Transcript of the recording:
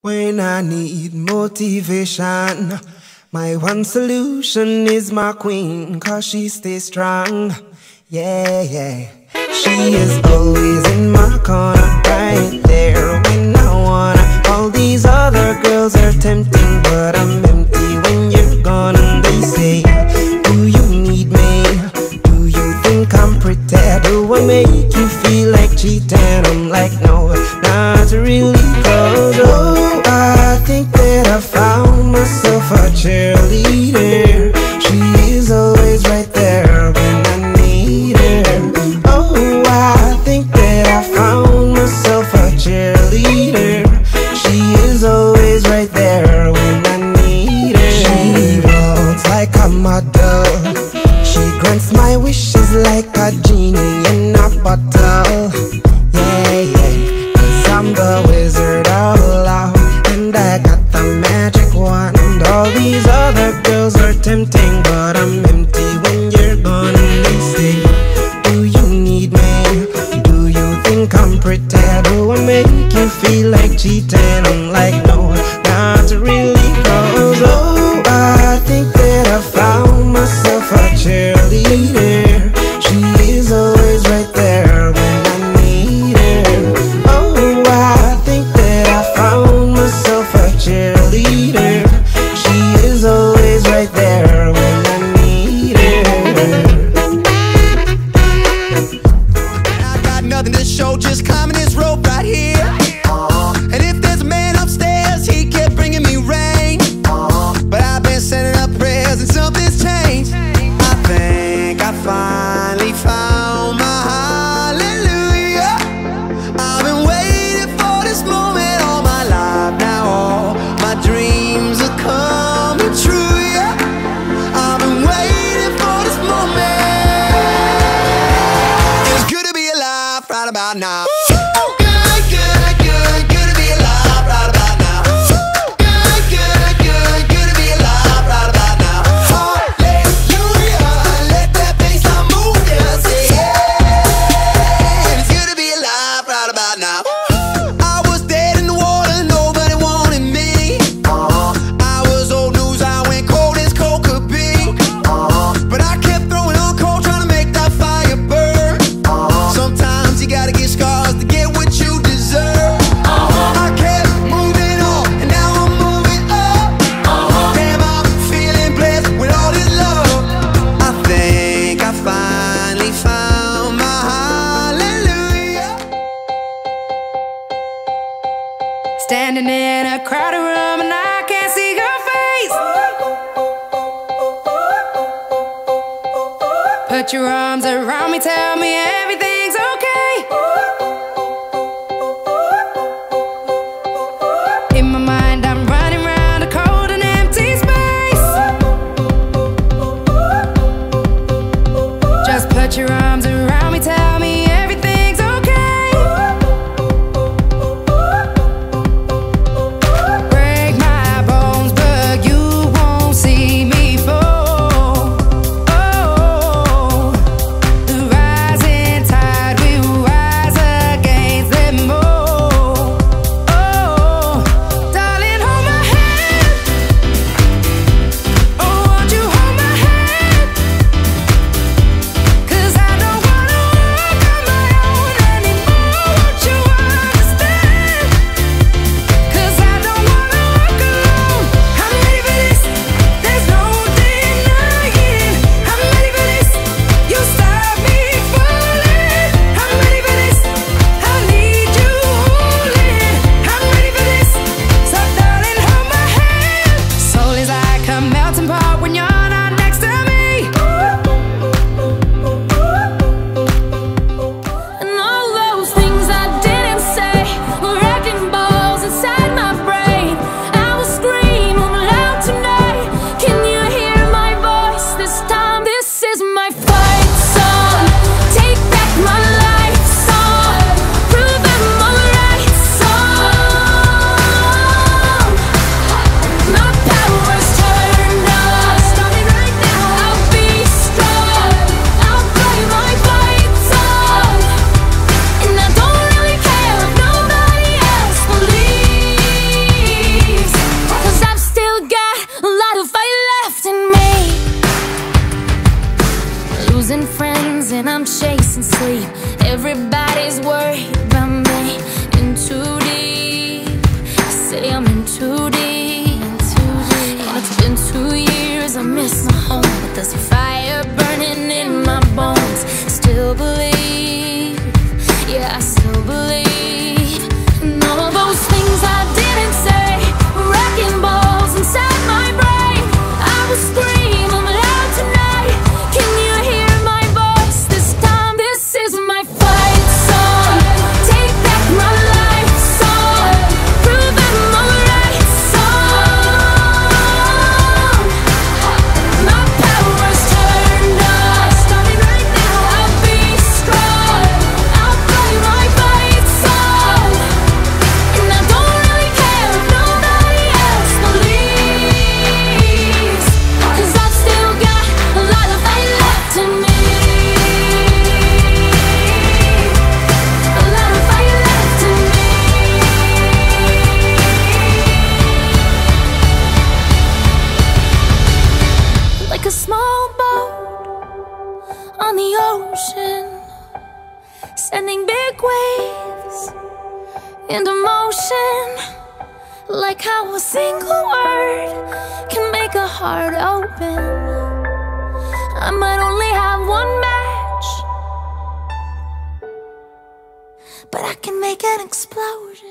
When I need motivation, my one solution is my queen, 'cause she stays strong. Yeah, yeah. She is always in my corner, right there when I wanna. All these other girls are tempting, but I'm empty when you're gone. And they say, do you need me? Do you think I'm pretty? Do I make you feel like cheating? I'm like, no, not really, 'cause oh, I think that I found myself a cheerleader. She is always right there when I need her. Oh, I think that I found myself a cheerleader. She is always right there when I need her. She walks like a model. She grants my wishes like a genie in a bottle. Yeah, yeah, 'cause I'm the wizard of love, and I got the magic wand. All these other girls are tempting, but I'm empty when you're gone. And they say, do you need me? Do you think I'm pretty? Do I make you feel like cheating? I'm like, no, not really, 'cause oh, I think that I found myself a cheerleader. She is always right there when I need her. Oh, I think that I found myself a cheerleader. She is always right there when I need her. I got nothing to show, just climbing this rope right here. And if there's a man upstairs, he kept bringing me rain. But I've been sending up prayers and something's changed. I think I finally found my hallelujah. I've been waiting for this moment all my life now. All my dreams are coming true, yeah. I've been waiting for this moment. It's good to be alive right about now. Good, good, good, good to be alive right about now. Good, good, good, good to be alive right about now. Hallelujah, let that bassline move, yeah, say yeah. It's good to be alive right about now. I was dead in the water, nobody wanted me. I was old news, I went cold as cold could be. But I kept throwing on coal, trying to make that fire burn. Sometimes you gotta get scars to get what you deserve. I kept moving on, and now I'm moving up. Damn, I'm feeling blessed with all this love. I think I finally found my hallelujah. Standing in a crowded room and I can't see your face. Put your arms around me, tell me everything's okay. In my mind I'm running round a cold and empty space. Just put your arms around me, tell me everything's okay. Break my bones, but you won't see me fall. Oh, the rising tide can sleep. Everybody's worried about me. In too deep, say I'm in too deep. And it's been 2 years, I miss my home, but there's a fire burning in my bones. Still believe, yeah, I still believe. And all of those things I didn't say, wrecking balls inside my brain. I will scream, I'm loud tonight. Can you hear my voice this time? This is my fight song. Take back my life song. Prove I'm alright song. My power's turned on. Starting right now, I'll be strong. I'll play my fight song. And I don't really care if nobody else believes, 'cause I've still got a lot of fight left in me. A lot of fight left in me. Like a small boat on the ocean, sending big waves into motion. Like how a single word can make a heart open. I might only have one match, but I can make an explosion.